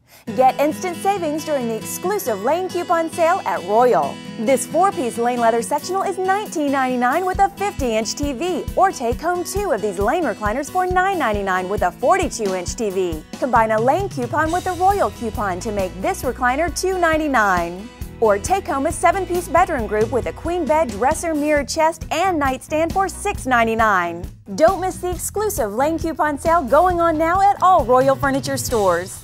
Get instant savings during the exclusive Lane coupon sale at Royal. This 4-piece Lane leather sectional is $19.99 with a 50-inch TV, or take home 2 of these Lane recliners for $9.99 with a 42-inch TV. Combine a Lane coupon with a Royal coupon to make this recliner $2.99. Or take home a 7-piece bedroom group with a queen bed, dresser, mirror, chest, and nightstand for $6.99. Don't miss the exclusive Lane coupon sale going on now at all Royal Furniture stores.